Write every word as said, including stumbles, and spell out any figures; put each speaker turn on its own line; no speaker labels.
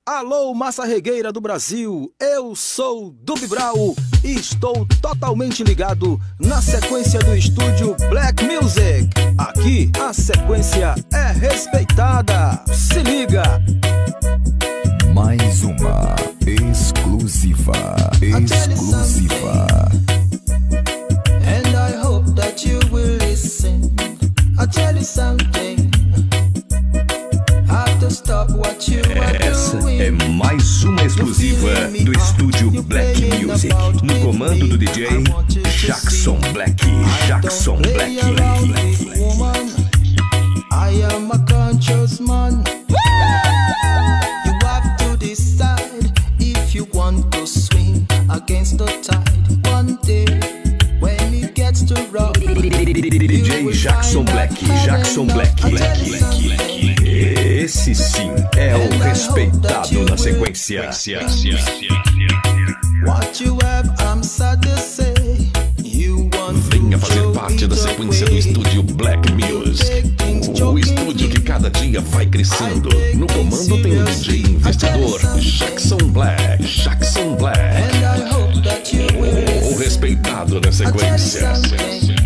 Alô, massa regueira do Brasil, eu sou Dub Brau e estou totalmente ligado na sequência do estúdio Black Music. Aqui a sequência é respeitada, se liga!
Mais uma exclusiva, exclusiva.
And I hope that you will listen. I'll tell you something. Have to stop what you are
Essa
doing.
é mais uma exclusiva do estúdio Black Music, no comando do D J Jackson Black. Jackson Black.
Woman, I am a conscious man. You have to decide if you want to swing against the tide. One day, when it gets to rough,
D J Jackson Black. Jackson Black. Esse sim é o respeitado na sequência.
What you have, I'm sad to say. You want
Venha fazer parte da sequência do estúdio Black Music, o estúdio que cada dia vai crescendo. No comando tem o D J investidor Jackson Black. Jackson Black,
And I hope that you will
o respeitado na sequência.